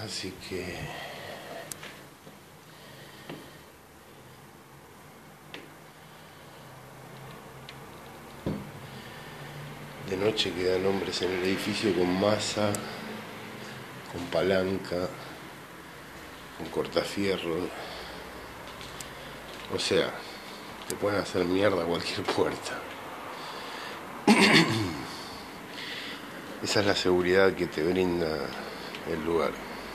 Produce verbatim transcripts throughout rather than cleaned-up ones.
Así que de noche quedan hombres en el edificio con masa, con palanca, con cortafierro. O sea, te pueden hacer mierda a cualquier puerta. Esa es la seguridad que te brinda el lugar.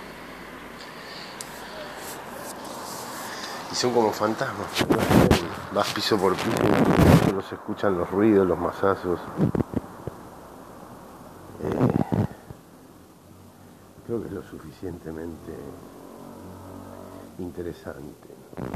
Y son como fantasmas. Vas piso por piso y solo se escuchan los ruidos, los mazazos. Eh, creo que es lo suficientemente interesante.